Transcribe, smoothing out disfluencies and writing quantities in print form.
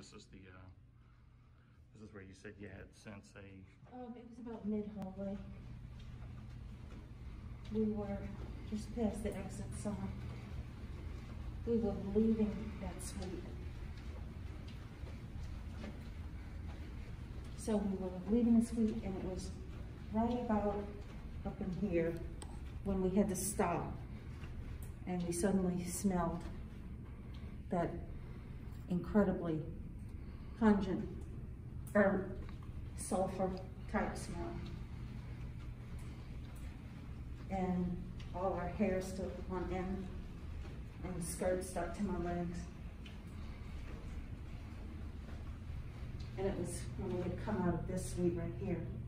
this is the, this is where you said you had since a... It was about mid-hallway. We were just past the exit sign. We were leaving that suite. So we were leaving the suite, and it was right about up in here when we had to stop, and we suddenly smelled that incredibly pungent, burnt, sulfur type smell. And all our hair stood on end, and the skirt stuck to my legs. And it was when we had come out of this suite right here.